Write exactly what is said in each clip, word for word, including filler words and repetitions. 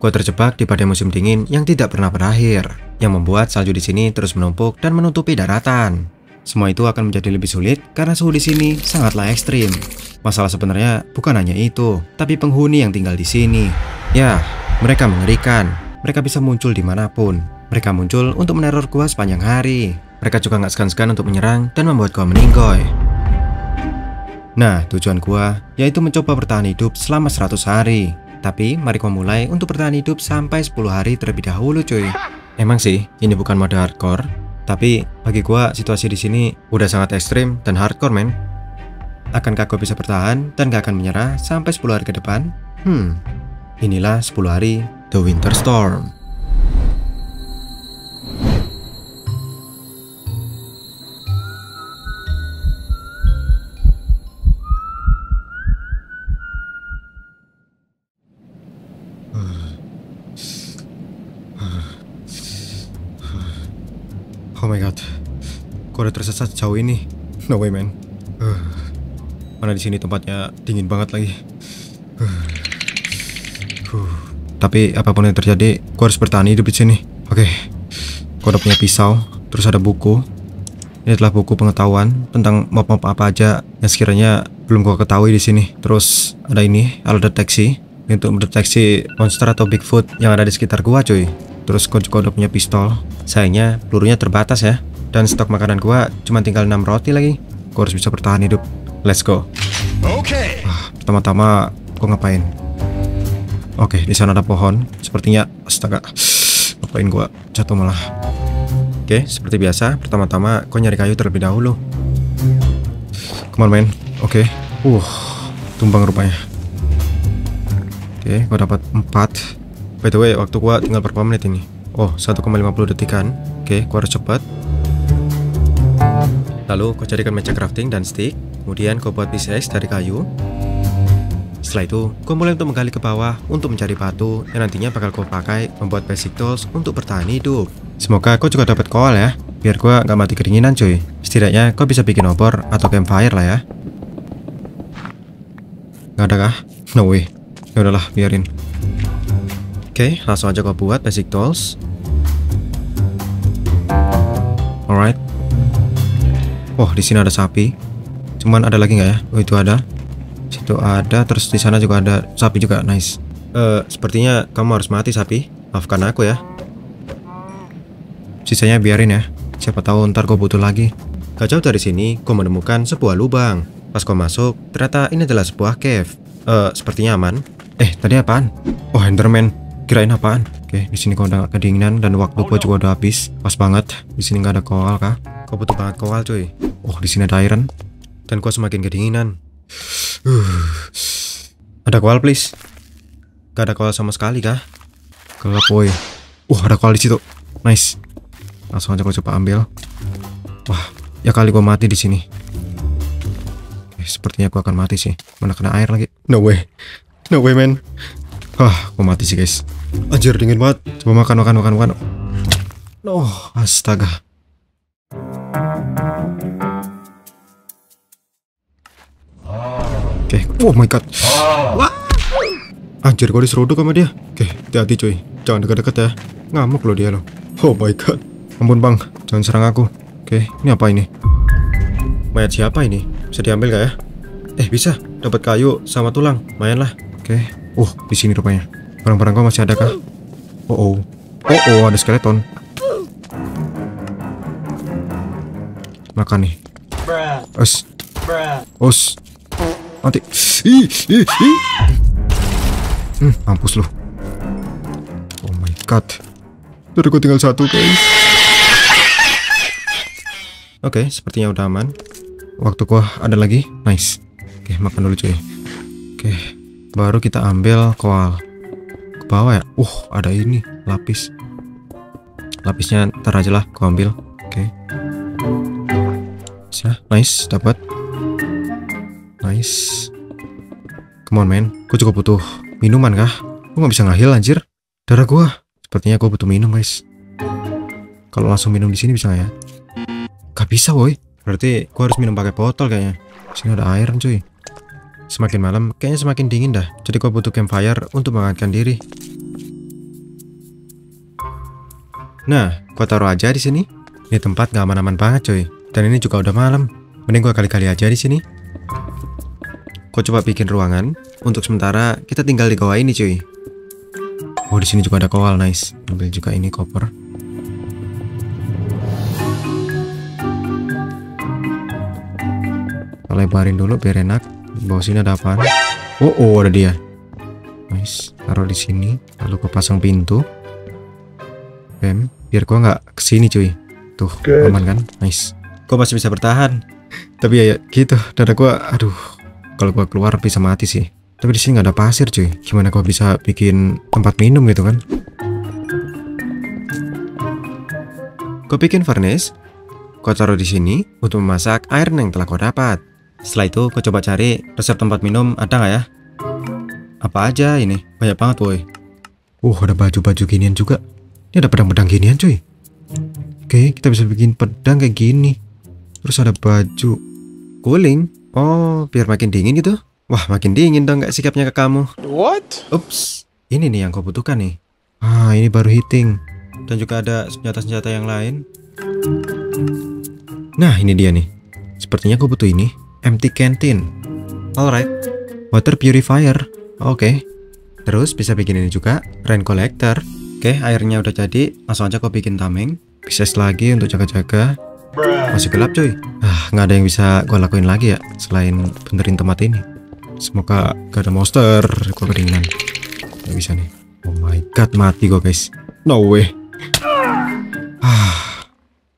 Gua terjebak di badai musim dingin yang tidak pernah berakhir, yang membuat salju di sini terus menumpuk dan menutupi daratan. Semua itu akan menjadi lebih sulit karena suhu di sini sangatlah ekstrim. Masalah sebenarnya bukan hanya itu, tapi penghuni yang tinggal di sini. Ya, mereka mengerikan. Mereka bisa muncul dimanapun. Mereka muncul untuk meneror gua sepanjang hari. Mereka juga nggak segan-segan untuk menyerang dan membuat gua meninggoy. Nah, tujuan gua yaitu mencoba bertahan hidup selama seratus hari. Tapi mari gua mulai untuk bertahan hidup sampai sepuluh hari terlebih dahulu, cuy. Emang sih, ini bukan mode hardcore, tapi bagi gua situasi di sini udah sangat ekstrim dan hardcore, men. Akankah gua bisa bertahan dan gak akan menyerah sampai sepuluh hari ke depan? Hmm, inilah sepuluh hari The Winter Storm. Oh my god, kok udah tersesat jauh ini? No way, man. Uh, mana di sini tempatnya dingin banget lagi. Uh, uh. Tapi apapun yang terjadi, gua harus bertahan hidup di sini. Oke, okay. Gua udah punya pisau, terus ada buku. Ini adalah buku pengetahuan tentang mob-mob apa aja yang sekiranya belum gua ketahui di sini. Terus ada ini alat deteksi untuk mendeteksi monster atau Bigfoot yang ada di sekitar gua, cuy. Terus gua juga udah punya pistol. Sayangnya pelurunya terbatas ya. Dan stok makanan gua cuma tinggal enam roti lagi. Gua harus bisa bertahan hidup. Let's go. Oke. Okay. Ah, pertama-tama gua ngapain? Oke, okay, di sana ada pohon. Sepertinya astaga. Ngapain gua jatuh malah. Oke, okay, seperti biasa, pertama-tama gua nyari kayu terlebih dahulu. Come on, man. Oke. Okay. Uh, tumbang rupanya. Oke, okay, gua dapat empat. By the way, waktu gua tinggal berapa menit ini? Oh, satu koma lima puluh detikan. Oke, gua harus cepat. Lalu gua carikan meja crafting dan stick. Kemudian gua buat pickaxe dari kayu. Setelah itu, gua mulai untuk menggali ke bawah untuk mencari batu yang nantinya bakal gua pakai membuat basic tools untuk bertahan hidup. Semoga gua juga dapat koal ya, biar gua nggak mati kedinginan, cuy. Setidaknya gua bisa bikin obor atau campfire lah ya. Nggak ada kah? No way. Ya udahlah, biarin. Oke, okay, langsung aja gua buat basic tools. Alright. Oh, di sini ada sapi. Cuman ada lagi nggak ya? Oh, itu ada. Situ ada. Terus di sana juga ada sapi juga. Nice. Uh, sepertinya kamu harus mati, sapi. Maafkan aku ya. Sisanya biarin ya. Siapa tahu ntar gua butuh lagi. Gak jauh dari sini, gua menemukan sebuah lubang. Pas gua masuk, ternyata ini adalah sebuah cave. Uh, sepertinya aman. Eh, tadi apaan? Oh, Enderman. Kirain apaan? Oke, di sini kau udah kedinginan dan waktu gua juga udah habis. Pas banget. Di sini nggak ada koal kah? Kau butuh banget koal, cuy. Oh, di sini ada iron. Dan gua semakin kedinginan. Uh. Ada koal, please. Gak ada koal sama sekali kah? Gelap, boy. Uh, ada koal di situ. Nice. Langsung aja gua coba ambil. Wah, ya kali gua mati di sini. Eh, sepertinya gua akan mati sih. Mana kena air lagi? No way. No way, man. Wah, gua mati sih, guys. Anjir, dingin banget. Coba makan, makan, makan, makan. Oh, astaga. Oke, okay. Oh my god. Wah. Anjir, gua diseruduk sama dia. Oke, okay, hati-hati cuy. Jangan dekat-dekat ya. Ngamuk loh dia loh. Oh my god. Ampun bang, jangan serang aku. Oke, okay, ini apa ini? Mayat siapa ini? Bisa diambil gak ya? Eh, bisa. Dapat kayu sama tulang. Lumayan lah. Oke. Okay. Uh, di sini rupanya. Barang-barang kau masih ada kah? Oh oh. Oh oh, ada skeleton. Makan nih. Os. Os. Mati. Ih, ih, ih. Hmm, mampus lu. Oh my god. Udah gue tinggal satu, guys. Oke, okay, sepertinya udah aman. Waktu gua ada lagi. Nice. Oke, okay, makan dulu cuy. Oke. Okay. Baru kita ambil koal. Ke bawah ya. Uh, ada ini lapis. Lapisnya ntar aja lah, gua ambil. Oke. Okay. Ya, nice, dapat. Nice. Come on, man. Gua juga butuh minuman kah? Gua nggak bisa ngahil anjir. Darah gua. Sepertinya gua butuh minum, guys. Kalau langsung minum di sini bisa nggak ya? Gak bisa, boy. Berarti gua harus minum pakai botol kayaknya. Sini ada air, cuy. Semakin malam, kayaknya semakin dingin dah. Jadi gua butuh campfire untuk menghangatkan diri. Nah, gua taruh aja di sini. Ini tempat nggak aman-aman banget coy. Dan ini juga udah malam. Mending gua kali-kali aja di sini. Gua coba bikin ruangan. Untuk sementara kita tinggal di goa ini cuy. Oh, di sini juga ada koal, nice. Ambil juga ini koper. Kita lebarin dulu biar enak. Di bawah sini ada apaan? Oh, oh ada dia. Nice. Taruh di sini. Lalu gua pasang pintu. Bam. Biar gua nggak kesini cuy. Tuh, good. Aman kan? Nice. Gua masih bisa bertahan. Tapi ya, ya gitu. Dada gua, aduh. Kalau gua keluar bisa mati sih. Tapi di sini nggak ada pasir cuy. Gimana gua bisa bikin tempat minum gitu kan? Gua bikin furnace. Gua taruh di sini untuk memasak air yang telah gua dapat. Setelah itu gua coba cari resep tempat minum ada nggak ya? Apa aja ini? Banyak banget boy. Uh, ada baju-baju ginian juga. Ini ada pedang-pedang ginian cuy. Oke, kita bisa bikin pedang kayak gini. Terus ada baju cooling. Oh, biar makin dingin gitu. Wah, makin dingin dong gak sikapnya ke kamu. What? Ups, ini nih yang kau butuhkan nih. Ah, ini baru heating. Dan juga ada senjata-senjata yang lain. Nah, ini dia nih. Sepertinya kau butuh ini. Empty canteen. Alright. Water purifier. Oke. Okay. Terus bisa bikin ini juga. Rain collector. Oke, okay, airnya udah jadi. Langsung aja kau bikin tameng. Pisces lagi untuk jaga-jaga. Masih gelap cuy. Ah, nggak ada yang bisa gue lakuin lagi ya selain benerin tempat ini. Semoga gak ada monster. Gue kedinginan. Gak bisa nih. Oh my god, mati gue guys. No way. Ah.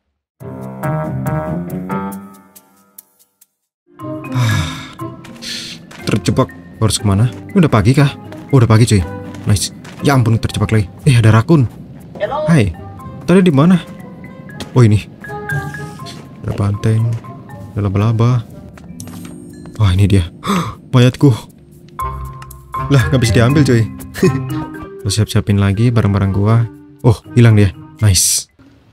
Ah. Terjebak. Harus kemana? Ini udah pagi kah? Oh, udah pagi cuy. Nice. Ya ampun, terjebak lagi. Eh, ada rakun. Hai. Tadi di mana? Oh, ini. Ada banteng. Ada laba-laba. Wah, ini dia. Mayatku. Lah, nggak bisa diambil cuy. Gue siap-siapin lagi barang-barang gua. Oh, hilang dia. Nice.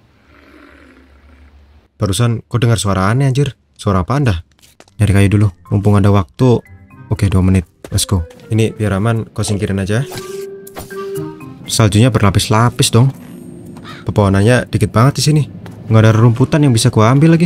Barusan kok dengar suara aneh anjir. Suara apa anda? Nyari kayu dulu. Mumpung ada waktu. Oke, dua menit. Let's go. Ini biar aman, kau singkirin aja. Saljunya berlapis-lapis dong. Pepohonannya dikit banget di sini. Nggak ada rumputan yang bisa gua ambil lagi.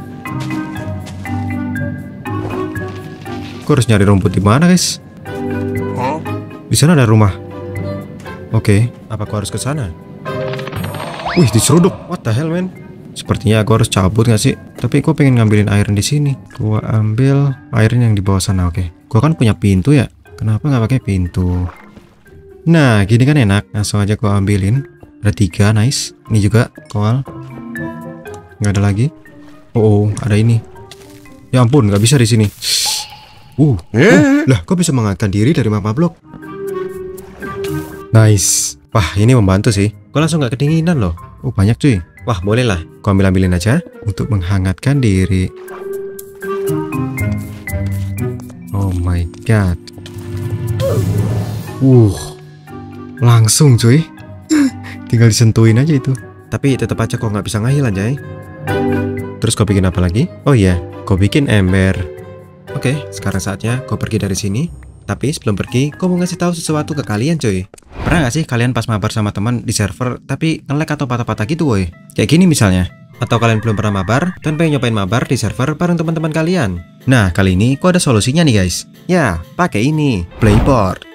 Gua harus nyari rumput di mana, guys? Di sana ada rumah. Oke, apa gua harus ke sana? Wih, diseruduk. What the hell, man? Sepertinya aku harus cabut nggak sih? Tapi gua pengen ngambilin iron di sini. Gua ambil iron yang di bawah sana. Oke. Gua kan punya pintu ya. Kenapa nggak pakai pintu? Nah, gini kan enak. Langsung aja gua ambilin. Ada tiga, nice. Ini juga koal. Nggak ada lagi. Oh, oh, ada ini. Ya ampun, nggak bisa di sini. Uh, uh, lah, kok bisa mengangkat diri dari mapa blok? Nice. Wah, ini membantu sih. Kok langsung nggak kedinginan loh. Oh, banyak cuy. Wah, boleh lah. Kau ambil-ambilin aja untuk menghangatkan diri. Oh my god. Uh, langsung cuy. Tinggal disentuhin aja itu. Tapi tetap aja kok nggak bisa ngahil anjay. Terus kau bikin apa lagi? Oh iya, kau bikin ember. Oke, sekarang saatnya kau pergi dari sini. Tapi sebelum pergi, kau mau ngasih tahu sesuatu ke kalian cuy. Pernah gak sih kalian pas mabar sama teman di server tapi nge-lag atau patah-patah gitu woy? Kayak gini misalnya. Atau kalian belum pernah mabar dan pengen nyobain mabar di server bareng teman-teman kalian. Nah, kali ini kok ada solusinya nih guys. Ya, pakai ini, Playport.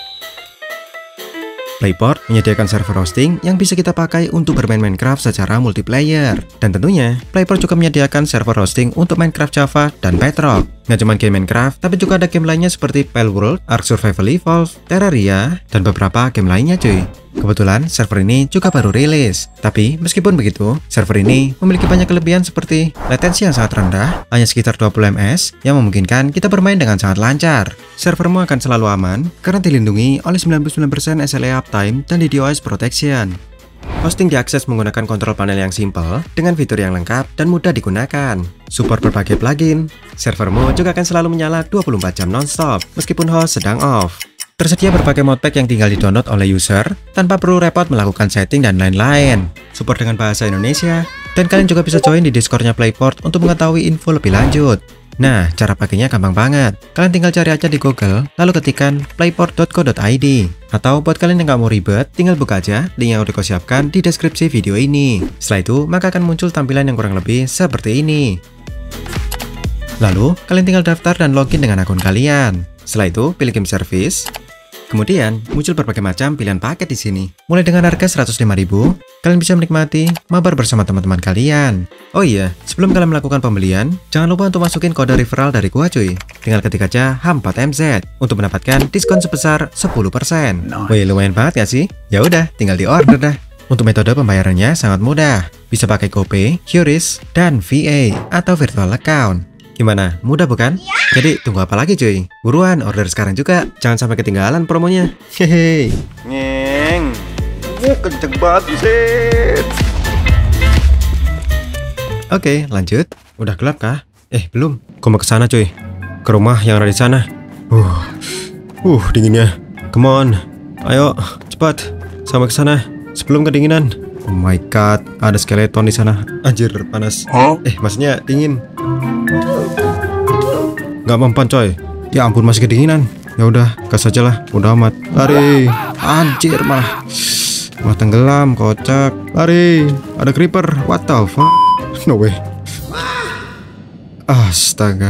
Playport menyediakan server hosting yang bisa kita pakai untuk bermain Minecraft secara multiplayer. Dan tentunya, Playport juga menyediakan server hosting untuk Minecraft Java dan Bedrock. Nggak cuma game Minecraft, tapi juga ada game lainnya seperti Palworld, Ark Survival Evolved, Terraria, dan beberapa game lainnya cuy. Kebetulan server ini juga baru rilis. Tapi meskipun begitu, server ini memiliki banyak kelebihan seperti latensi yang sangat rendah, hanya sekitar dua puluh ms, yang memungkinkan kita bermain dengan sangat lancar. Servermu akan selalu aman karena dilindungi oleh sembilan puluh sembilan persen S L A uptime dan DDoS protection. Hosting diakses menggunakan kontrol panel yang simple dengan fitur yang lengkap dan mudah digunakan. Support berbagai plugin. Servermu juga akan selalu menyala dua puluh empat jam non-stop meskipun host sedang off. Tersedia berbagai modpack yang tinggal di-download oleh user tanpa perlu repot melakukan setting dan lain-lain. Support dengan bahasa Indonesia, dan kalian juga bisa join di Discord-nya Playport untuk mengetahui info lebih lanjut. Nah, cara pakainya gampang banget. Kalian tinggal cari aja di Google, lalu ketikkan playport dot co dot i d. Atau buat kalian yang nggak mau ribet, tinggal buka aja link yang udah aku siapkan di deskripsi video ini. Setelah itu, maka akan muncul tampilan yang kurang lebih seperti ini. Lalu, kalian tinggal daftar dan login dengan akun kalian. Setelah itu, pilih game service. Kemudian, muncul berbagai macam pilihan paket di sini. Mulai dengan harga seratus lima ribu, kalian bisa menikmati mabar bersama teman-teman kalian. Oh iya, sebelum kalian melakukan pembelian, jangan lupa untuk masukin kode referral dari gua cuy. Tinggal ketik aja H empat M Z untuk mendapatkan diskon sebesar sepuluh persen. Wih, lumayan banget gak sih? Ya udah, tinggal di order dah. Untuk metode pembayarannya sangat mudah. Bisa pakai GoPay, Q R I S, dan V A atau virtual account. Gimana? Mudah bukan? Ya. Jadi tunggu apa lagi cuy? Buruan order sekarang juga. Jangan sampai ketinggalan promonya. Hehe. Ngeng. Uh, kenceng banget sih. Oke, lanjut. Udah gelap kah? Eh, belum. Gua mau ke sana cuy. Ke rumah yang ada di sana. Uh. Uh, dinginnya. Come on. Ayo, cepat. Sampai ke sana sebelum kedinginan. Oh my god, ada skeleton di sana. Anjir, panas. Huh? Eh, maksudnya dingin. Nggak mempan coy. Ya ampun, masih kedinginan. Ya udah, gas aja lah. Udah amat. Lari. Anjir, malah malah tenggelam, kocak. Lari. Ada creeper. What the fuck? No way. Astaga.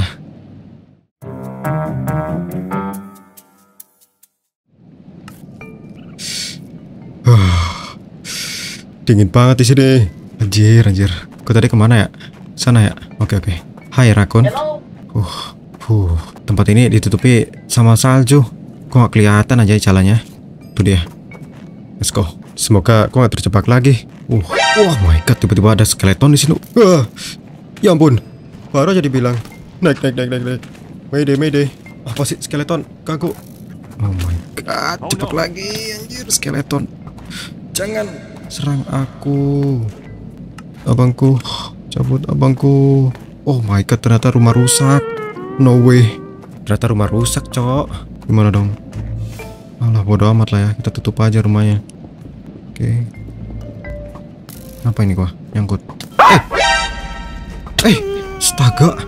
Dingin banget di sini. Anjir, anjir. Kau tadi kemana ya? Sana ya? Oke, oke. Hai, Rakun. Uh. Uh, tempat ini ditutupi sama salju. Kok nggak kelihatan aja jalannya. Tuh dia. Let's go. Semoga kok nggak terjebak lagi. Uh, oh my god, tiba-tiba ada skeleton di sini. Uh, ya ampun. Baru aja dibilang. Naik, naik, naik, naik, naik. Mayday, mayday. Apa sih skeleton? Ganggu. Oh my god, jebak lagi, anjir skeleton. Jangan serang aku, abangku. Cabut abangku. Oh my god, ternyata rumah rusak. No way. Ternyata rumah rusak, cok. Gimana dong? Alah, bodo amat lah ya. Kita tutup aja rumahnya. Oke. Okay. Apa ini gua? Nyangkut. Eh! Eh! Astaga!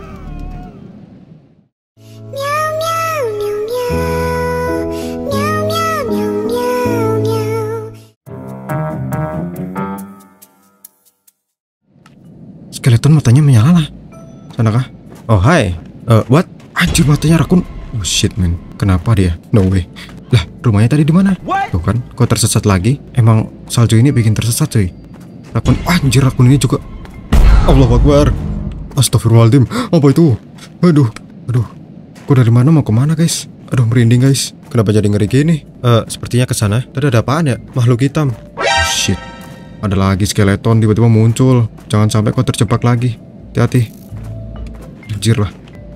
Skeleton matanya menyala. Sana kah? Oh, hai. Uh, what? Anjir, matanya Rakun. Oh shit man, kenapa dia? No way. Lah, rumahnya tadi di mana? Tuh kan, kok tersesat lagi? Emang salju ini bikin tersesat cuy. Rakun, anjir Rakun ini juga. Allahu Akbar. Astagfirullahaladzim. Apa itu? Aduh, aduh. Kok dari mana mau kemana guys? Aduh, merinding guys. Kenapa jadi ngeri gini? Eh, uh, sepertinya ke sana. Tadi ada apaan ya? Makhluk hitam. Oh shit. Ada lagi skeleton tiba-tiba muncul. Jangan sampai kau terjebak lagi. Hati-hati. Anjir lah.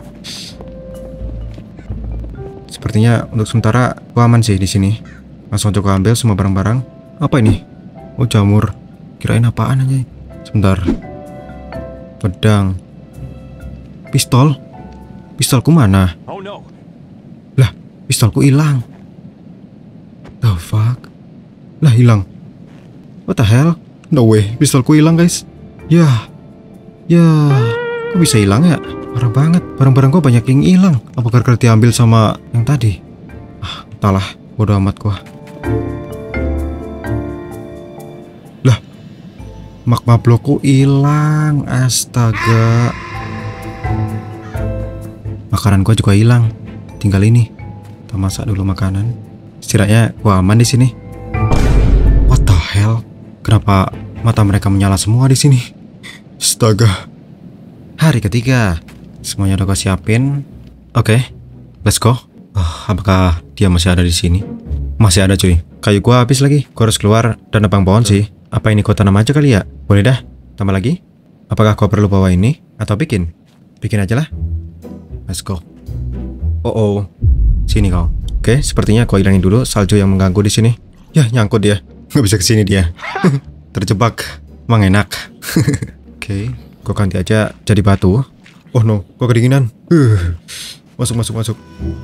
Sepertinya untuk sementara gua aman sih di sini. Langsung coba ambil semua barang-barang. Apa ini? Oh, jamur. Kirain apaan aja. Sebentar. Pedang. Pistol. Pistolku mana? Lah, pistolku hilang. The fuck? Lah, hilang. What the hell? No way, pistolku hilang guys. Ya. Ya. Kok bisa hilang ya? Parah banget, barang-barang gua banyak yang hilang. Apa gara-gara diambil sama yang tadi? Ah, entahlah, bodo amat gua. Lah, magma blokku hilang, astaga. Makanan gua juga hilang. Tinggal ini. Kita masak dulu makanan. Setidaknya gua aman di sini. What the hell? Kenapa mata mereka menyala semua di sini? Astaga. Hari ketiga. Semuanya udah gue siapin. Oke, okay, let's go. Oh, apakah dia masih ada di sini? Masih ada cuy. Kayu gua habis lagi. Gua harus keluar dan nebang pohon sih. Apa ini gua tanam aja kali ya? Boleh dah. Tambah lagi. Apakah gua perlu bawa ini atau bikin? Bikin aja lah. Let's go. Oh oh. Sini kau. Oke, okay, sepertinya gua hilangin dulu salju yang mengganggu di sini. Ya, nyangkut dia. Nggak bisa kesini dia. Terjebak. Emang enak. Oke, okay, gua ganti aja jadi batu. Oh no, gua kedinginan. Uh, masuk, masuk, masuk.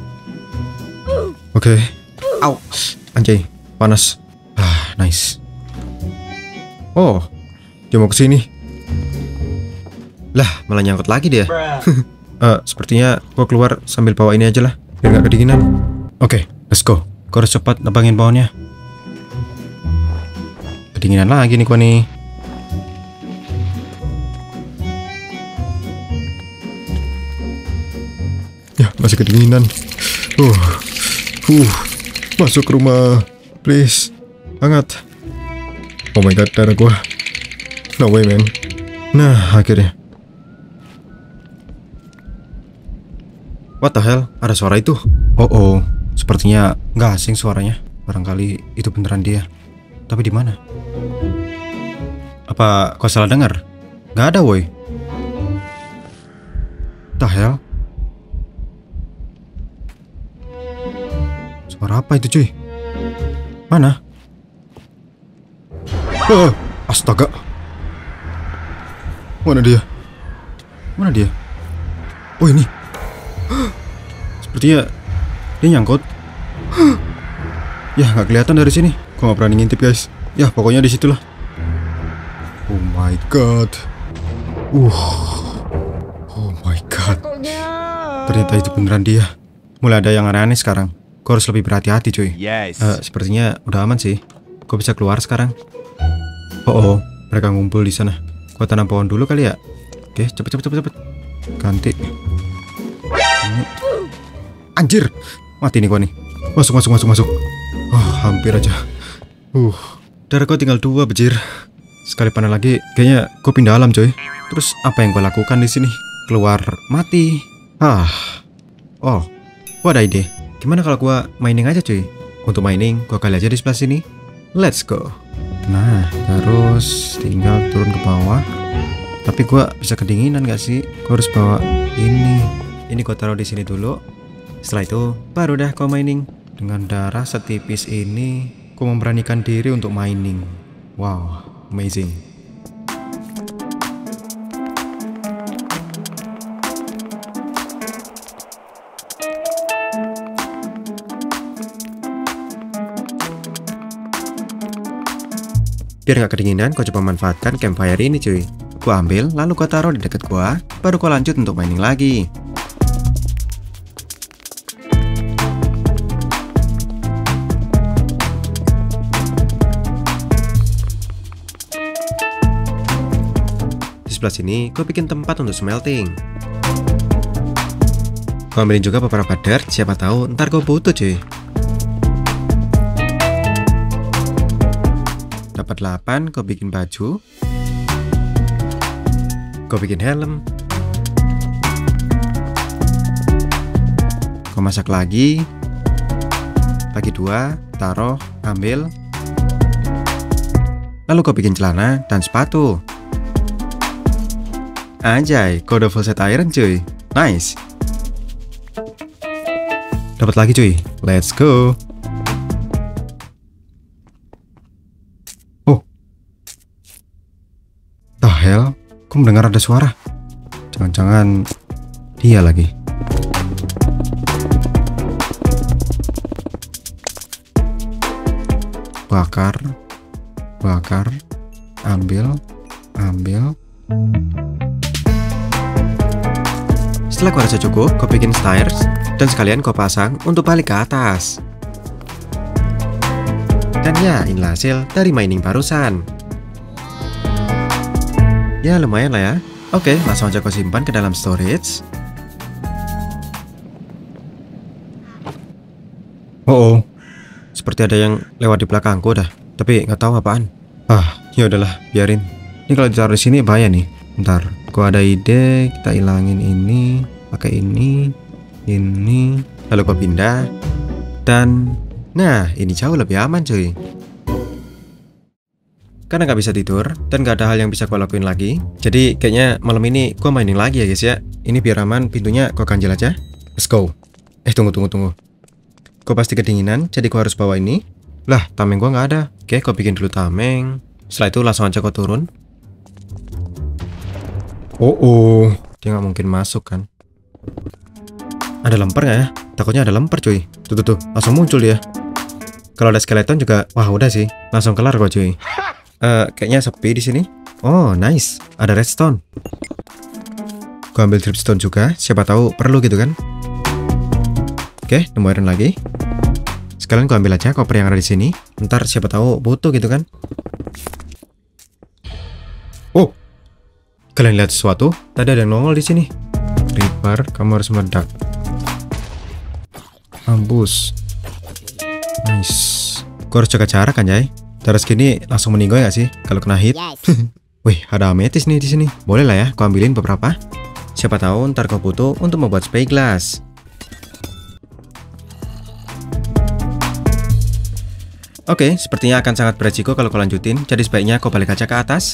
Oke. Okay. Au. Anjay, panas. Ah, nice. Oh, dia mau kesini. Lah, malah nyangkut lagi dia. Uh, sepertinya gua keluar sambil bawa ini aja lah, biar nggak kedinginan. Oke, okay, let's go. Gua harus cepat nebangin pohonnya. Kedinginan lagi nih gua nih. Ya, masih kedinginan. Uh, uh, masuk ke rumah, please. Hangat. Oh my god, darah gua. No way, man. Nah, akhirnya. What the hell? Ada suara itu? Oh oh, sepertinya nggak asing suaranya. Barangkali itu beneran dia. Tapi di mana? Apa kau salah dengar? Nggak ada, woi. The hell? Suara apa itu, cuy? Mana? Oh, astaga. Mana dia? Mana dia? Oh, ini. Sepertinya dia nyangkut. Ya, nggak kelihatan dari sini. Gua nggak berani ngintip, guys. Ya, pokoknya di situlah. Oh my god. Uh. Oh my god. Ternyata itu beneran dia. Mulai ada yang aneh-aneh sekarang. Gua harus lebih berhati-hati, cuy. Yes. Uh, sepertinya udah aman sih. Gua bisa keluar sekarang. Oh, oh, mereka ngumpul di sana. Gua tanam pohon dulu kali ya. Oke, cepet cepet cepet cepet. Ganti. Anjir, mati nih gua nih. Masuk masuk masuk masuk. Oh, hampir aja. Uh, darah gua tinggal dua, bejir. Sekali panen lagi, kayaknya gua pindah alam, coy. Terus apa yang gua lakukan di sini? Keluar mati. Ah. Oh, gua ada ide. Gimana kalau gua mining aja, cuy? Untuk mining, gua kali aja di sebelah sini. Let's go. Nah, terus tinggal turun ke bawah. Tapi gua bisa kedinginan gak sih? Gua harus bawa ini. Ini gua taruh di sini dulu. Setelah itu baru dah gua mining. Dengan darah setipis ini, gua memberanikan diri untuk mining. Wow, amazing. Biar nggak kedinginan, gua coba manfaatkan campfire ini, cuy. Gua ambil, lalu gua taruh di dekat gua. Baru gua lanjut untuk mining lagi. Sebelah sini, gue bikin tempat untuk smelting. Gue ambilin juga beberapa dirt, siapa tahu ntar gue butuh, cuy. Dapat delapan, gue bikin baju. Gue bikin helm. Gue masak lagi. Bagi dua, taruh, ambil. Lalu gue bikin celana dan sepatu. Anjay, kode full set iron, cuy. Nice. Dapat lagi, cuy. Let's go. Oh. The hell? Kok mendengar ada suara? Jangan-jangan dia lagi. Bakar. Bakar. Ambil. Ambil. Setelah gua rasa cukup, gua bikin stairs dan sekalian gua pasang untuk balik ke atas. Dan ya, inilah hasil dari mining barusan. Ya, lumayan lah ya. Oke, langsung aja gua simpan ke dalam storage. Oh, oh. Seperti ada yang lewat di belakangku dah, tapi nggak tahu apaan. Ah, ya udahlah, biarin. Ini kalau ditaruh di sini bahaya nih. Bentar, gua ada ide, kita ilangin ini, pakai ini, ini, lalu gua pindah, dan nah ini jauh lebih aman, cuy. Karena nggak bisa tidur dan nggak ada hal yang bisa gua lakuin lagi, jadi kayaknya malam ini gua mining lagi ya, guys ya. Ini biar aman, pintunya gua ganjel aja. Let's go. Eh tunggu tunggu tunggu. Gua pasti kedinginan, jadi gua harus bawa ini. Lah, tameng gua nggak ada. Oke, gua bikin dulu tameng. Setelah itu langsung aja gua turun. Oh, oh, dia nggak mungkin masuk kan? Ada lemper nggak ya? Takutnya ada lemper, cuy. Tuh, tuh, tuh, langsung muncul dia. Kalau ada skeleton juga, wah udah sih, langsung kelar kok, cuy. Uh, kayaknya sepi di sini. Oh, nice, ada redstone. Gua ambil dripstone juga, siapa tahu perlu gitu kan. Oke, nemu iron lagi. Sekalian gua ambil aja koper yang ada di sini. Ntar siapa tahu butuh gitu kan. Oh, kalian lihat sesuatu? Tadi ada yang nongol di sini. Creeper, kamu harus meledak. Ambus. Nice. Gua harus jaga jarak kan, Jay? Terus gini langsung meninggoy gak sih kalau kena hit? Yes. Wih, ada ametis nih di sini. Boleh lah ya, gua ambilin beberapa. Siapa tahu ntar kau butuh untuk membuat spyglass. Oke, sepertinya akan sangat beresiko kalau kau lanjutin. Jadi sebaiknya kau balik aja ke atas.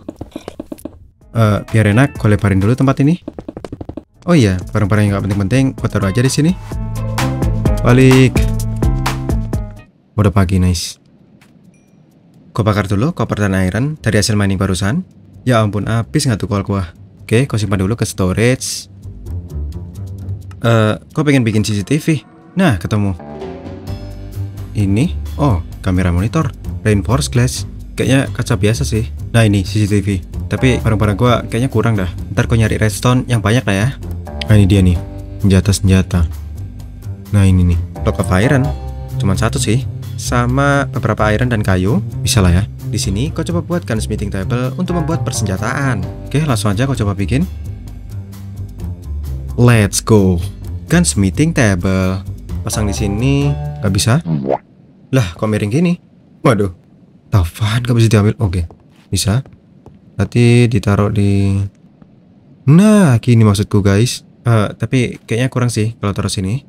Uh, biar enak, kau lebarin dulu tempat ini. Oh iya, barang-barang yang gak penting-penting kau taruh aja di sini. Balik. Udah pagi, nice. Kau bakar dulu koper dan iron dari hasil mining barusan. Ya ampun, habis nggak tuh kol gua. Oke, kau simpan dulu ke storage. Eh, uh, kau pengen bikin C C T V? Nah, ketemu. Ini, oh, kamera monitor, reinforced glass. Kayaknya kaca biasa sih. Nah ini C C T V. Tapi barang-barang gua kayaknya kurang dah. Ntar kau nyari redstone yang banyak lah ya. Nah ini dia nih, senjata-senjata. Nah ini nih, block of iron. Cuman satu sih. Sama beberapa iron dan kayu, bisa lah ya. Di sini kau coba buat gunsmithing table untuk membuat persenjataan. Oke, langsung aja kau coba bikin. Let's go. Gunsmithing table. Pasang di sini, nggak bisa. Lah, kok miring gini? Waduh. Tafan nggak bisa diambil. Oke, bisa. Nanti ditaruh di. Nah, gini maksudku guys. Uh, tapi kayaknya kurang sih kalau taruh sini.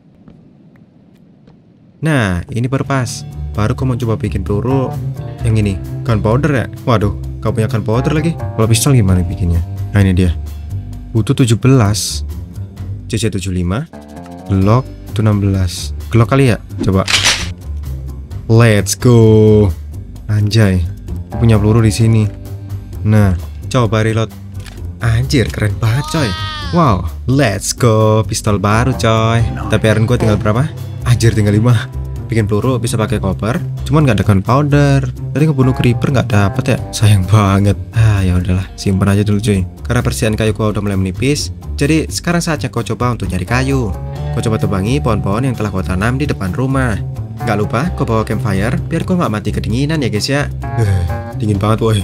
Nah, ini baru pas. Baru kau mau coba bikin peluru yang ini, gunpowder ya? Waduh, kau punya gunpowder lagi? Kalau pistol gimana bikinnya? Nah ini dia. Butuh tujuh belas, C C tujuh puluh lima, Glock itu enam belas. Glock kali ya? Coba. Let's go. Anjay, punya peluru di sini. Nah, coba reload. Anjir, keren banget coy. Wow, let's go. Pistol baru coy. Tapi iron gua tinggal berapa? Anjir, tinggal lima. Bikin peluru bisa pakai copper, cuman nggak ada gunpowder. Tadi ngebunuh creeper nggak dapet ya, sayang banget. Ah ya udahlah, simpan aja dulu cuy. Karena persiapan kayu kau udah mulai menipis, jadi sekarang saatnya kau coba untuk nyari kayu. Kau coba tebangi pohon-pohon yang telah kau tanam di depan rumah. Nggak lupa kau bawa campfire biar kau nggak mati kedinginan ya guys ya. Uh, dingin banget woi.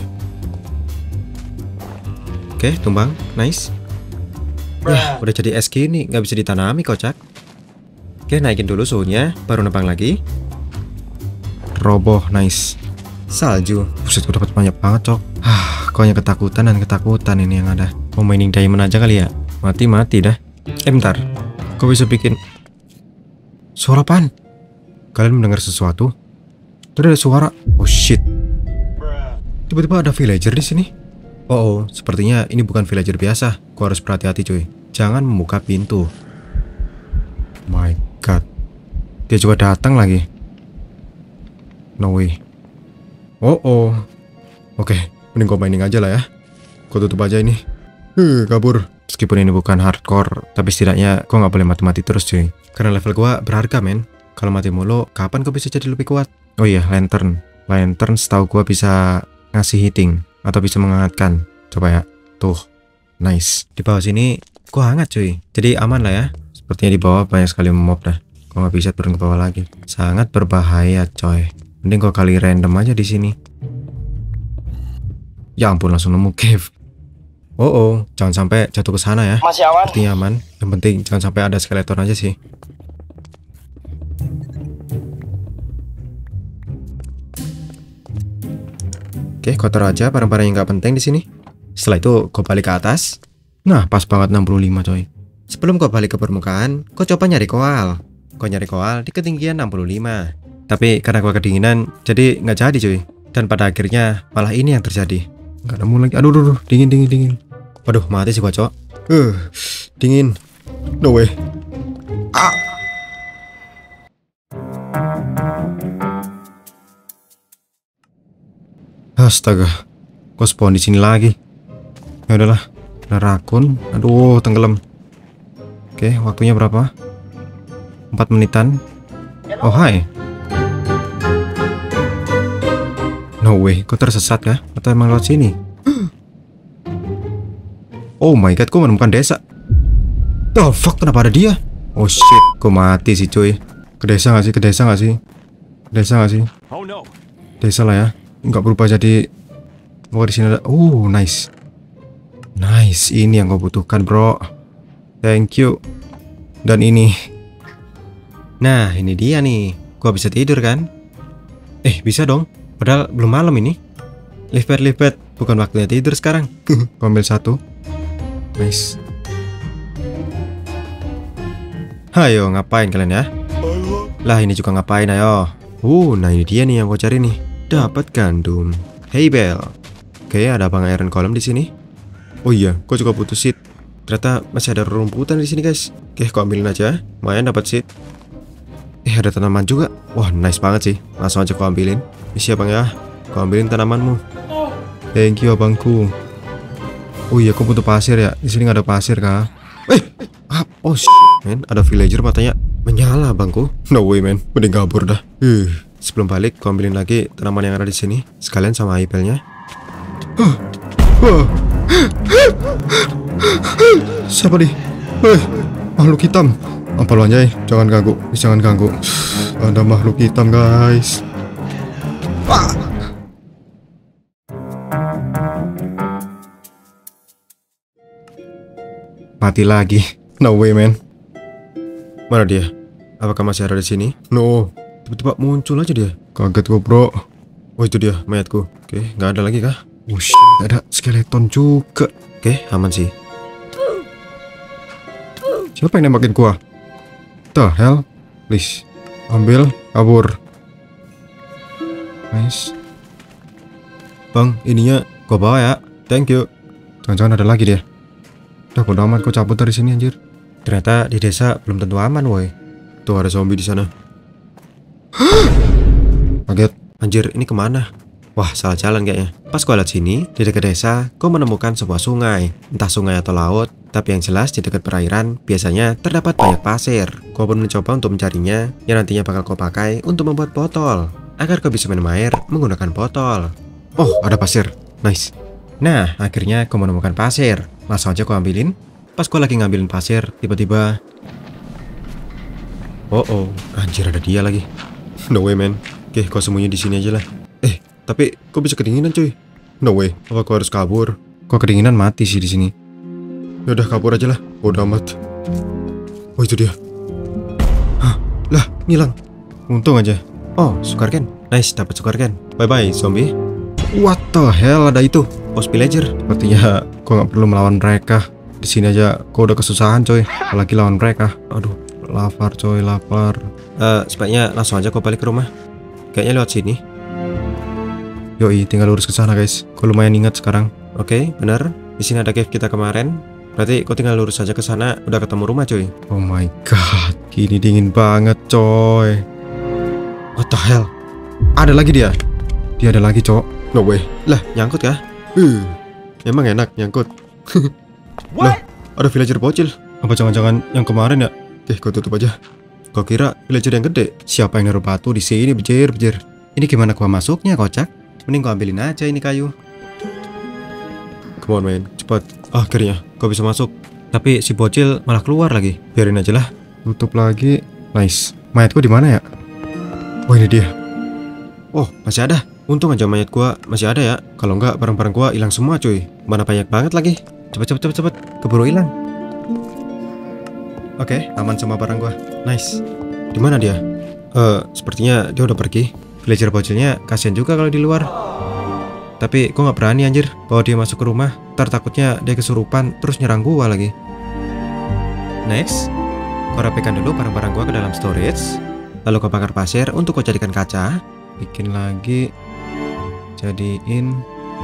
Oke, tumbang, nice. Ya, udah jadi es gini, nggak bisa ditanami kocak. Oke, naikin dulu suhunya, baru nebang lagi. Roboh, nice. Salju, buset gue dapat banyak banget cok. Ah, kok hanya ketakutan dan ketakutan ini yang ada. Mau mining diamond aja kali ya? Mati-mati dah. Eh bentar, kok bisa bikin suara apaan? Kalian mendengar sesuatu? Tadi ada suara. Oh shit. Tiba-tiba ada villager di sini. Oh, oh, sepertinya ini bukan villager biasa. Kau harus berhati-hati cuy. Jangan membuka pintu. My God, dia juga datang lagi. No way. Oh oh. Oke, okay, mending gue mining aja lah ya. Gue tutup aja ini. Uh, kabur. Meskipun ini bukan hardcore, tapi setidaknya gue nggak boleh mati-mati terus cuy. Karena level gue berharga men. Kalau mati mulu, kapan gue bisa jadi lebih kuat? Oh iya, lantern. Lantern setahu gue bisa ngasih heating atau bisa menghangatkan. Coba ya. Tuh, nice. Di bawah sini gue hangat cuy. Jadi aman lah ya. Sepertinya di bawah banyak sekali mob dah. Kok nggak bisa turun ke bawah lagi. Sangat berbahaya coy. Mending kok kali random aja di sini. Ya ampun, langsung nemu cave. Oh oh, jangan sampai jatuh ke sana ya. Masih aman. Sepertinya aman. Yang penting jangan sampai ada skeleton aja sih. Oke, kotor aja barang-barang yang nggak penting di sini. Setelah itu kau balik ke atas. Nah, pas banget enam puluh lima coy. Sebelum kau balik ke permukaan, kau coba nyari koal. Kau nyari koal di ketinggian enam puluh lima. Tapi karena gua kedinginan, jadi nggak jadi cuy. Dan pada akhirnya malah ini yang terjadi. Nggak nemu lagi. Aduh, aduh, aduh, dingin, dingin, dingin. Waduh, mati sih gua cok. Uh, dingin. No way. Ah. Astaga, gua spawn di sini lagi. Ya udahlah, ada rakun. Aduh, tenggelam. Oke, waktunya berapa? empat menitan. Oh, hai. No way, kok tersesat kah? Atau emang lewat sini? Oh my god, gue menemukan desa. The fuck, kenapa ada dia? Oh shit, gue mati sih cuy. Ke desa gak sih? Ke desa gak sih? Ke desa gak sih? Desa lah ya. Nggak berubah jadi. Oh, di sini ada. Oh, nice. Nice, ini yang gue butuhkan, bro. Thank you. Dan ini. Nah, ini dia nih. Gue bisa tidur kan? Eh, bisa dong. Padahal belum malam ini. Live bed, live bed. Bukan waktunya tidur sekarang. Gue ambil satu. Nice. Ayo, ngapain kalian ya? Lah, ini juga ngapain, ayo. Uh, nah ini dia nih yang gue cari nih. Dapat gandum. Hey Bell. Oke, ada Bang Iron Column di sini. Oh iya, gue juga butuh seed. Ternyata masih ada rumputan di sini, guys. Oke, gue ambilin aja. Lumayan dapat seed. Eh, ada tanaman juga. Wah, nice banget sih. Langsung aja gue ambilin. Isi ya, Bang ya. Gue ambilin tanamanmu. Thank you, abangku. Oh iya, gue butuh pasir ya. Di sini nggak ada pasir kah? Eh, ah, oh shit, man. Ada villager matanya menyala, abangku. No way, man. Mending kabur dah. Uh, sebelum balik, gue ambilin lagi tanaman yang ada di sini. Sekalian sama ipelnya. Huh. Huh. Siapa nih? Hei, makhluk hitam. Apa lu anjay? Jangan ganggu, jangan ganggu. Ada makhluk hitam, guys. Ah. Mati lagi. No way, man. Mana dia? Apakah masih ada di sini? No. Tiba-tiba muncul aja dia. Kaget gua, bro. Oh, itu dia mayatku. Oke, nggak ada lagi kah? Oh shit, ada skeleton juga. Oke, aman sih. Siapa yang nembakin gua? The hell? Please. Ambil, kabur. Nice. Bang, ininya gua bawa ya. Thank you. Jangan-jangan ada lagi dia. Udah bodo amat, kok cabut dari sini anjir. Ternyata di desa belum tentu aman, woi. Tuh ada zombie di sana. Kaget. Anjir, ini kemana? Wah, salah jalan kayaknya. Pas gua lihat sini, di dekat desa, gua menemukan sebuah sungai. Entah sungai atau laut, tapi yang jelas di dekat perairan biasanya terdapat banyak pasir. Gua pun mencoba untuk mencarinya, yang nantinya bakal gua pakai untuk membuat botol, agar gua bisa minum air menggunakan botol. Oh, ada pasir. Nice. Nah, akhirnya gua menemukan pasir. Langsung aja gua ambilin. Pas gua lagi ngambilin pasir, tiba-tiba, oh oh, anjir ada dia lagi. No way, man. Oke, gua sembunyi di sini aja lah. Eh, tapi kok bisa kedinginan, cuy? No way. Apa gua harus kabur? Kok kedinginan mati sih di sini. Ya udah kabur aja lah. Bodoh amat. Oh, itu dia. Hah, lah, ngilang. Untung aja. Oh, sugarcane. Nice, dapat sugarcane. Bye bye, zombie. What the hell, ada itu? Post villager. Sepertinya gua nggak perlu melawan mereka. Di sini aja gua udah kesusahan, coy. Apalagi lawan mereka. Aduh, lapar, coy, lapar. Eh, uh, sebaiknya langsung aja gua balik ke rumah. Kayaknya lewat sini. Yoi, tinggal lurus ke sana, guys. Gue lumayan ingat sekarang. Oke, okay, benar. Di sini ada cave kita kemarin. Berarti kau tinggal lurus saja ke sana. Udah ketemu rumah, cuy. Oh my god, gini dingin banget, coy. What the hell? Ada lagi dia. Dia ada lagi, cok. No way. Lah, nyangkut kah? Uh, emang enak nyangkut. Lah, ada villager bocil. Apa jangan-jangan yang kemarin ya? Oke, gue tutup aja. Kau kira villager yang gede? Siapa yang naruh batu di sini, bejir, bejir. Ini gimana gua masuknya, kocak? Mending gua ambilin aja ini kayu. Come on, man, cepat. Ah, akhirnya gua bisa masuk. Tapi si bocil malah keluar lagi. Biarin aja lah. Tutup lagi. Nice. Mayatku di mana ya? Oh, ini dia. Oh, masih ada. Untung aja mayat gua masih ada ya. Kalau enggak, barang-barang gua hilang semua, cuy. Mana banyak banget lagi. Cepet, cepet, cepet, cepet. Keburu hilang. Oke, okay, aman sama barang gua. Nice. Di mana dia? Eh, uh, sepertinya dia udah pergi. Villager bocilnya kasihan juga kalau di luar. Tapi gua nggak berani anjir bawa dia masuk ke rumah. Ntar takutnya dia kesurupan terus nyerang gua lagi. Next, gua rapikan dulu barang-barang gua ke dalam storage. Lalu gua bakar pasir untuk gua jadikan kaca. Bikin lagi. Jadiin.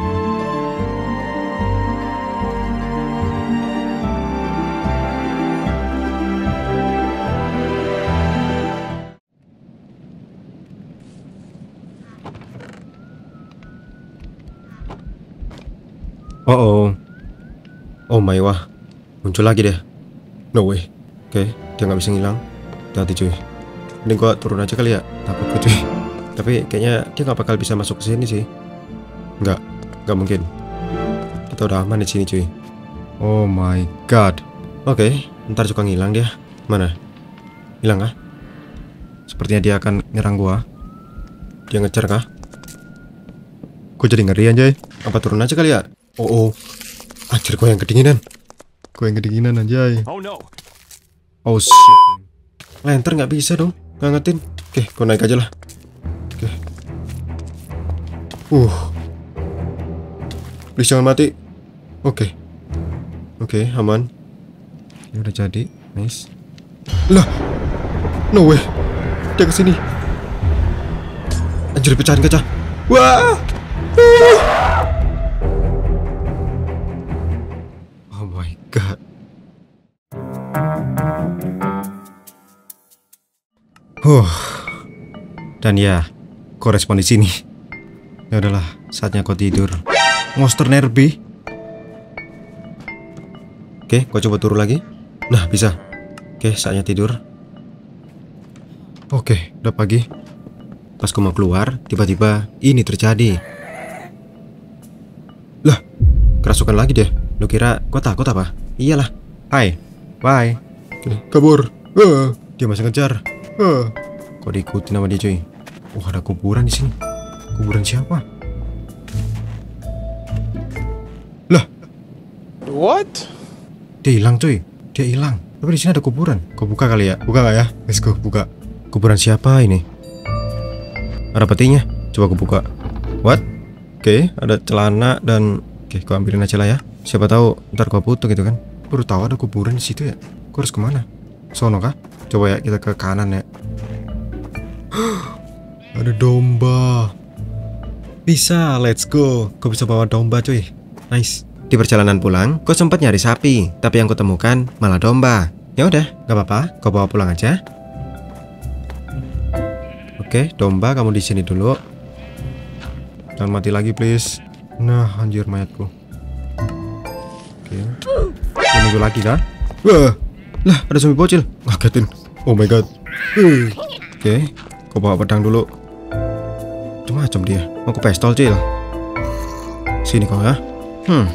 Oh oh, oh my wah, muncul lagi deh. No way. Oke, okay, dia nggak bisa ngilang. Hati cuy. Mending gua turun aja kali ya. Takut gue cuy. Tapi kayaknya dia nggak bakal bisa masuk ke sini sih. Nggak, nggak mungkin. Kita udah aman di sini cuy. Oh my god. Oke, ntar juga ngilang dia. Mana? Hilang kah? Sepertinya dia akan nyerang gua. Dia ngejar kah? Gue jadi ngeri anjay. Apa turun aja kali ya? Oh, oh. Anjir, gue yang kedinginan. Gue yang kedinginan anjay. Oh no. Oh shit. Lantern nggak bisa dong ngangetin. Oke, gue naik aja lah. Oke. Uh. Please jangan mati. Oke. Oke, aman. Ini udah jadi. Nice. Lah. No way. Dia kesini. Anjir, pecahin kaca. Wah. Uh. Oh my god. Huh. Dan ya, kau respon di sini. Ya udahlah, saatnya kau tidur. Monster Nerby. Oke, kau coba turun lagi. Nah, bisa. Oke, saatnya tidur. Oke, udah pagi. Pas gue mau keluar, tiba-tiba ini terjadi. Lah, kerasukan lagi deh. Lu kira gue takut apa? Iyalah. Hai, bye. Oke, kabur. Uh, dia masih ngejar. Uh. Kok diikutin sama dia cuy? Wah, ada kuburan di sini. Kuburan siapa? Lah. What? Dia hilang cuy. Dia hilang. Tapi di sini ada kuburan. Kau buka kali ya? Buka nggak ya? Let's go, buka. Kuburan siapa ini? Ada petinya. Coba aku buka. What? Oke, ada celana dan oke, kau ambilin aja lah ya. Siapa tahu ntar kau butuh gitu kan? Baru tahu ada kuburan di situ ya. Kau harus kemana? Sono kah? Coba ya kita ke kanan ya. Ada domba. Bisa, let's go. Kau bisa bawa domba cuy. Nice. Di perjalanan pulang, kau sempat nyari sapi, tapi yang kutemukan malah domba. Ya udah, nggak apa-apa. Kau bawa pulang aja. Oke, domba kamu di sini dulu. Jangan mati lagi please. Nah, anjir mayatku. Oke. Dia muncul lagi kan? Wah. Lah, ada zombie bocil. Ngagetin. Oh my god. Uh. Oke, kau bawa pedang dulu. Cuma macam dia. Mau ke pistol cil. Sini kau ya. Hmm.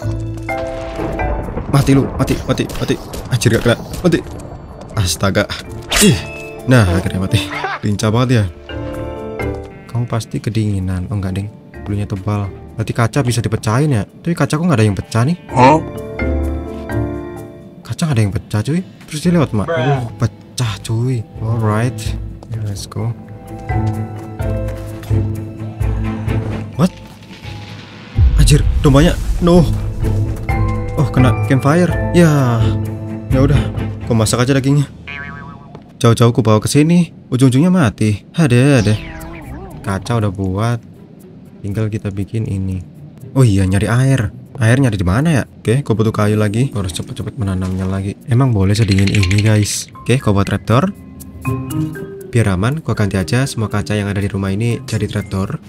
Mati lu, mati, mati, mati. Anjir gak kena. Mati. Astaga. Ih. Nah, akhirnya mati. Lincah banget ya. Kamu pasti kedinginan. Oh enggak ding, bulunya tebal. Berarti kaca bisa dipecahin ya. Tapi kaca kok nggak ada yang pecah nih. Huh? Kaca nggak ada yang pecah cuy. Terus dia lewat mak. Oh, pecah cuy. Alright, yeah, let's go. What? Anjir, dombanya. No. Oh, kena campfire. Ya. Ya udah, kau masak aja dagingnya. Jauh-jauh ku bawa ke sini, ujung-ujungnya mati. Ada, ada. Kaca udah buat, tinggal kita bikin ini. Oh iya, nyari air. Air nyari di mana ya? Oke, kau butuh kayu lagi. Kau harus cepet-cepet menanamnya lagi. Emang boleh sedingin ini guys. Oke, kau buat trapdoor. Biar aman, kau ganti aja semua kaca yang ada di rumah ini jadi trapdoor.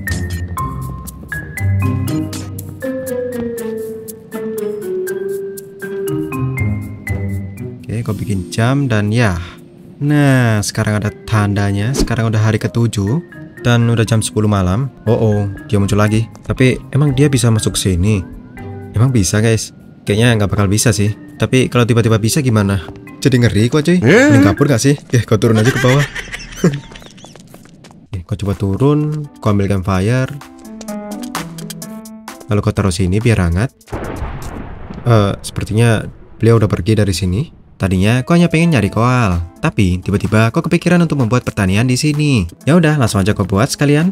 Oke, kau bikin jam dan ya. Nah, sekarang ada tandanya. Sekarang udah hari ketujuh dan udah jam sepuluh malam. Oh, oh, dia muncul lagi. Tapi emang dia bisa masuk sini? Emang bisa, guys? Kayaknya nggak bakal bisa sih. Tapi kalau tiba-tiba bisa gimana? Jadi ngeri kok, cuy. Mending kabur gak sih? Eh, kau turun aja ke bawah. Oke, kau coba turun. Kau ambil campfire. Lalu kau taruh sini biar hangat. Uh, sepertinya beliau udah pergi dari sini. Tadinya kau hanya pengen nyari koal, tapi tiba-tiba kau kepikiran untuk membuat pertanian di sini. Ya udah, langsung aja kau buat sekalian.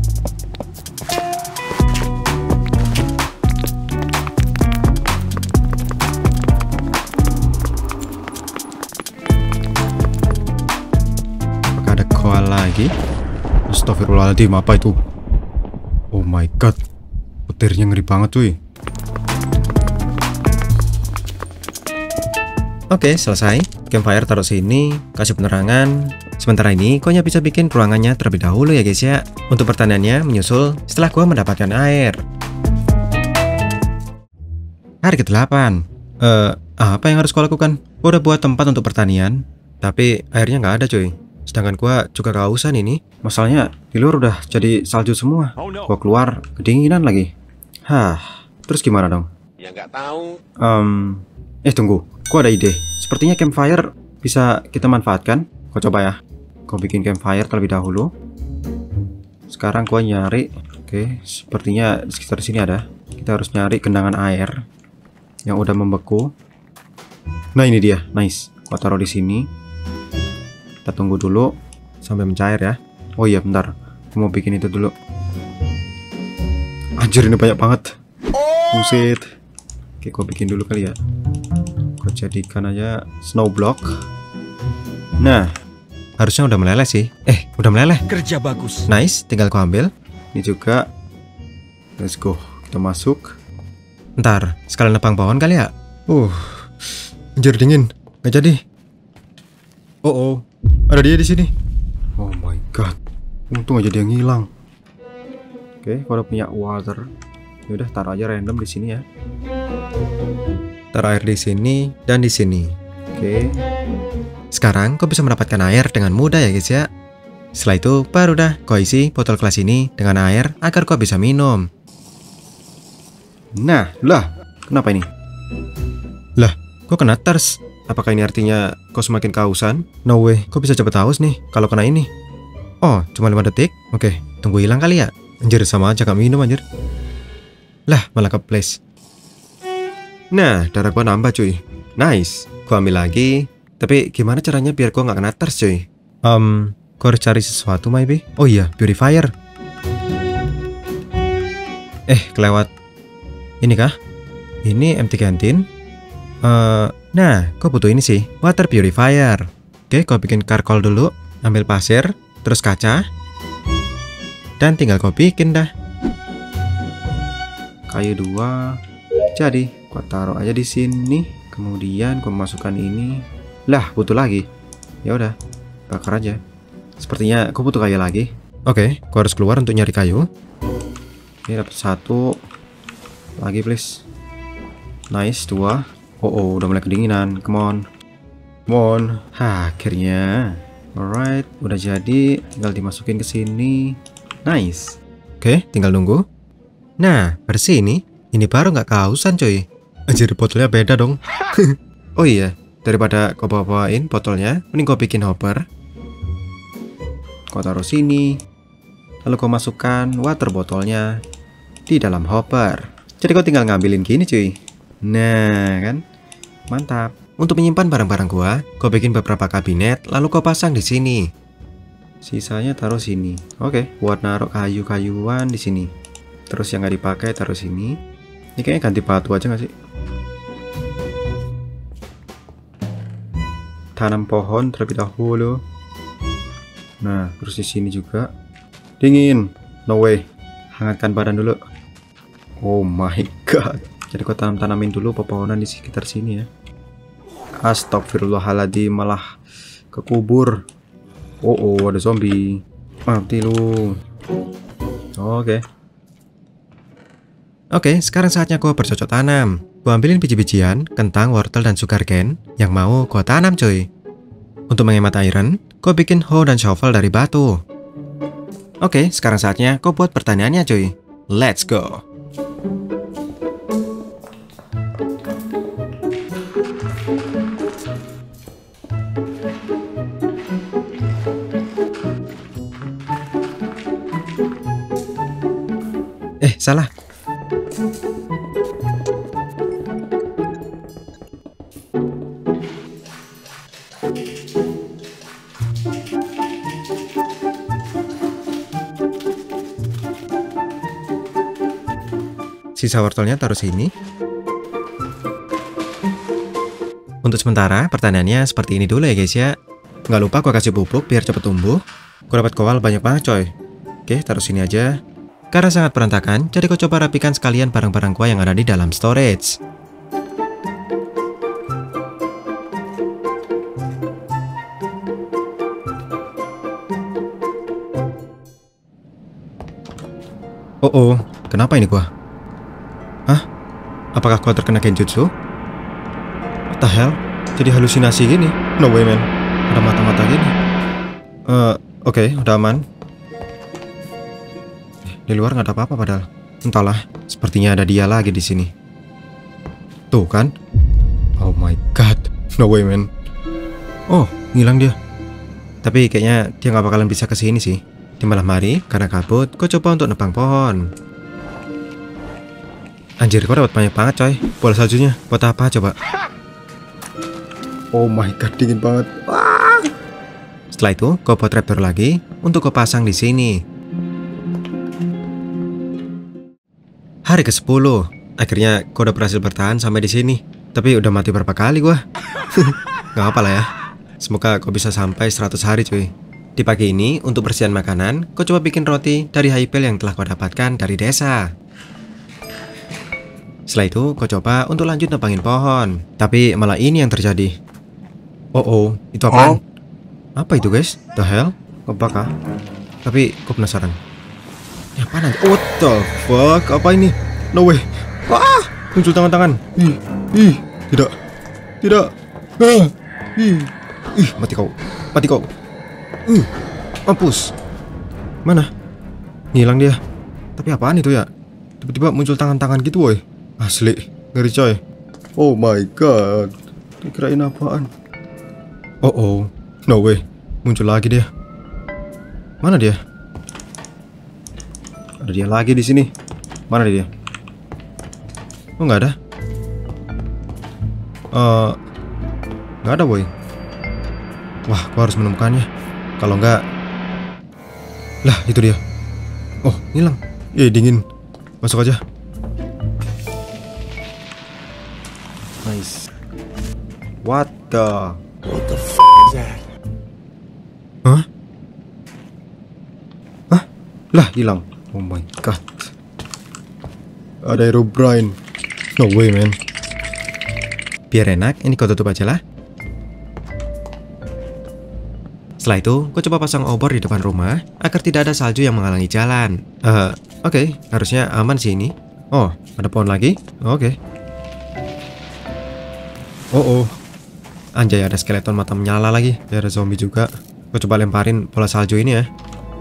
Apakah ada koal lagi? Astagfirullahaladzim, apa itu? Oh my god, petirnya ngeri banget cuy. Oke, selesai. Campfire taruh sini, kasih penerangan. Sementara ini, kau hanya bisa bikin ruangannya terlebih dahulu ya guys ya. Untuk pertaniannya menyusul setelah gua mendapatkan air. Hari kedelapan. Eh, apa yang harus kau lakukan? Gua udah buat tempat untuk pertanian, tapi airnya nggak ada cuy. Sedangkan gua juga kehausan ini. Masalahnya di luar udah jadi salju semua. Gua keluar kedinginan lagi. Hah, terus gimana dong? Ya nggak tahu. Um, eh tunggu, gua ada ide. Sepertinya campfire bisa kita manfaatkan. Gua coba ya. Gua bikin campfire terlebih dahulu. Sekarang gua nyari. Oke, sepertinya di sekitar sini ada. Kita harus nyari genangan air yang udah membeku. Nah ini dia, nice. Gua taruh di sini. Kita tunggu dulu sampai mencair ya. Oh iya bentar, gua mau bikin itu dulu. Anjir ini banyak banget. Buset. Oke, gua bikin dulu kali ya. Gua jadikan aja snow block. Nah, harusnya udah meleleh sih. Eh, udah meleleh. Kerja bagus. Nice, tinggal gua ambil. Ini juga. Let's go. Kita masuk. Ntar, sekalian nebang pohon kali ya. Uh, anjir dingin. Nggak jadi. Oh oh, ada dia di sini. Oh my god. Untung aja dia ngilang. Oke, kalau punya water. Ya udah taruh aja random di sini ya. Taruh air di sini dan di sini. Oke. Sekarang kau bisa mendapatkan air dengan mudah ya guys ya. Setelah itu baru dah kau isi botol gelas ini dengan air agar kau bisa minum. Nah, lah, kenapa ini? Lah, kok kena thirst? Apakah ini artinya kau semakin kehausan? No way, kau bisa cepet haus nih kalau kena ini. Oh, cuma lima detik? Oke, tunggu hilang kali ya. Anjir, sama aja gak minum anjir. Lah, malah keples. Nah, darah gua nambah cuy. Nice, gua ambil lagi. Tapi gimana caranya biar gua gak kena thirst cuy? Um, gua harus cari sesuatu maybe. Oh iya, purifier. Eh, kelewat. Ini kah? Ini empty canteen. Uh, nah, gua butuh ini sih, water purifier. Oke, gua bikin charcoal dulu. Ambil pasir, terus kaca. Dan tinggal gua bikin dah. Kayu dua. Jadi, gua taruh aja di sini. Kemudian gua masukkan ini. Lah, butuh lagi. Ya udah, bakar aja. Sepertinya gua butuh kayu lagi. Oke, gua harus keluar untuk nyari kayu. Ini dapat satu. Lagi please. Nice, dua. Oh, oh, udah mulai kedinginan. Come on. Come on. Hah, akhirnya. Alright, udah jadi. Tinggal dimasukin ke sini. Nice. Oke, tinggal nunggu. Nah, bersih ini. Ini baru nggak kehausan coy. Anjir, botolnya beda dong. Oh iya, daripada kau bawa-bawain botolnya, mending kau bikin hopper. Kau taruh sini. Lalu kau masukkan water botolnya di dalam hopper. Jadi kau tinggal ngambilin gini cuy. Nah, kan? Mantap. Untuk menyimpan barang-barang gua, kau bikin beberapa kabinet, lalu kau pasang di sini. Sisanya taruh sini. Oke, buat naruh kayu-kayuan di sini. Terus yang nggak dipakai taruh sini. Ini kayaknya ganti batu aja nggak sih? Tanam pohon terlebih dahulu. Nah, terus di sini juga. Dingin. No way. Hangatkan badan dulu. Oh my god. Jadi kau tanam-tanamin dulu pepohonan di sekitar sini ya. Astagfirullahaladzim, malah kekubur. Oh, oh, ada zombie. Mati lu. Oke. Oke, sekarang saatnya gua bercocok tanam. Gua ambilin biji-bijian, kentang, wortel, dan sugarcane yang mau gua tanam coy. Untuk menghemat iron, gua bikin hoe dan shovel dari batu. Oke, sekarang saatnya gua buat pertaniannya coy. Let's go. Eh, salah. Sisa wortelnya taruh sini. Untuk sementara, pertaniannya seperti ini dulu ya guys ya. Nggak lupa gua kasih pupuk biar cepet tumbuh. Gua dapat koal banyak banget coy. Oke, taruh sini aja. Karena sangat berantakan, jadi gua coba rapikan sekalian barang-barang gua yang ada di dalam storage. Oh oh, kenapa ini gua? Hah? Apakah gua terkena genjutsu? What the hell? Jadi halusinasi gini? No way man. Ada mata-mata gini. Eh, uh, oke, okay, udah aman. Di luar nggak ada apa-apa padahal. Entahlah, sepertinya ada dia lagi di sini. Tuh kan. Oh my god. No way man. Oh, ngilang dia. Tapi kayaknya dia nggak bakalan bisa kesini sih. Di malam hari, karena kabut, kau coba untuk nebang pohon. Anjir, kau dapat banyak banget coy. Bola saljunya, buat apa coba? Oh my god, dingin banget. Ah. Setelah itu, kau buat trapdoor lagi untuk kau pasang di sini. Hari ke sepuluh. Akhirnya kau udah berhasil bertahan sampai di sini. Tapi udah mati berapa kali gua? Gak apa lah ya. Semoga kau bisa sampai seratus hari cuy. Di pagi ini, untuk bersihan makanan, kau coba bikin roti dari haipel yang telah kau dapatkan dari desa. Setelah itu, kau coba untuk lanjut nebangin pohon. Tapi malah ini yang terjadi. Oh oh, itu apaan? Oh. Apa itu guys? The hell? Kebakar? Tapi, kau penasaran. Ya apaan aja? What the fuck? Apa ini? No way. Wah, muncul tangan-tangan. Ih, ih, tidak. Tidak. Ah, ih, ih, mati kau. Mati kau. Uh, mampus. Mana? Ngilang dia. Tapi apaan itu ya? Tiba-tiba muncul tangan-tangan gitu woy. Asli, ngeri coy. Oh my god. Dikirain apaan? Oh oh, no way. Muncul lagi dia. Mana dia? Ada dia lagi di sini. Mana dia? Oh nggak ada. Eh, uh, nggak ada boy. Wah, gua harus menemukannya. Kalau enggak, lah itu dia. Oh, hilang. Eh, dingin. Masuk aja. Nice. What the? What the f is that? Hah? Hah? Lah, hilang. Oh my god. Ada Herobrine. No way, man. Biar enak, ini kau tutup aja lah. Setelah itu, kau coba pasang obor di depan rumah agar tidak ada salju yang menghalangi jalan. Eh, uh, oke, okay. Harusnya aman sih ini. Oh, ada pohon lagi? Oke. Okay. Oh oh, anjay ada skeleton mata menyala lagi. Ya, ada zombie juga. Kau coba lemparin bola salju ini ya.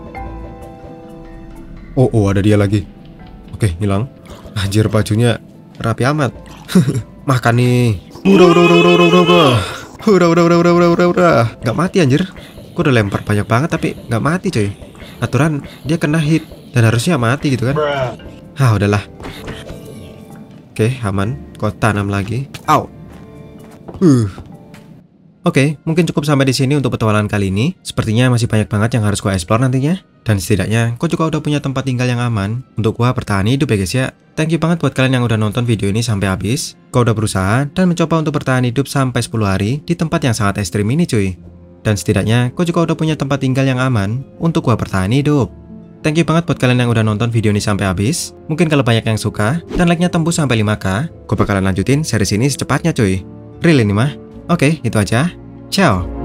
Oh oh, ada dia lagi. Oke, okay, hilang. Anjir bajunya rapi amat. Makan nih. Udah udah udah udah udah udah udah. Udah udah udah udah udah udah udah. Gak mati anjir. Gue udah lempar banyak banget tapi nggak mati coy. Aturan dia kena hit dan harusnya mati gitu kan. Hah udahlah. Oke aman. Kau tanam lagi. Au. Uh. Oke mungkin cukup sampai di sini untuk petualangan kali ini. Sepertinya masih banyak banget yang harus gue explore nantinya. Dan setidaknya kau juga udah punya tempat tinggal yang aman untuk gua bertahan hidup ya guys ya. Thank you banget buat kalian yang udah nonton video ini sampai habis. Kau udah berusaha dan mencoba untuk bertahan hidup sampai sepuluh hari di tempat yang sangat ekstrim ini cuy. Dan setidaknya kau juga udah punya tempat tinggal yang aman untuk gua bertahan hidup. Thank you banget buat kalian yang udah nonton video ini sampai habis. Mungkin kalau banyak yang suka dan like-nya tembus sampai lima K, gua bakalan lanjutin series ini secepatnya cuy. Real ini mah. Oke, itu aja. Ciao.